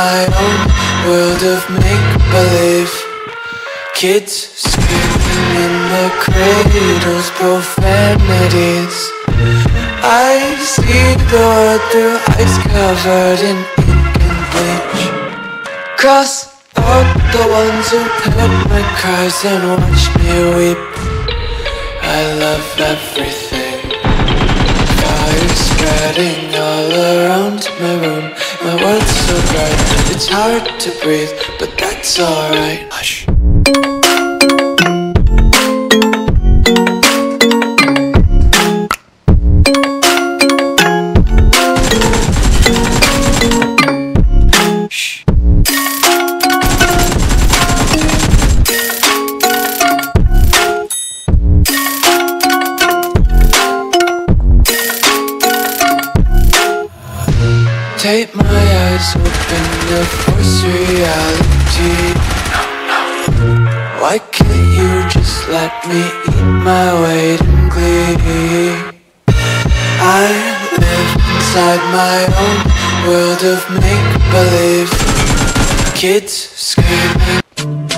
my own world of make-believe. Kids screaming in the cradles, profanities. I see the world through ice covered in ink and bleach. Cross out the ones who heard my cries and watched me weep. I love everything. Fire spreading all around my room. My world's so bright, it's hard to breathe, but that's alright. Hush. Take my eyes open to force reality. Why can't you just let me eat my weight in glee? I live inside my own world of make-believe. Kids screaming.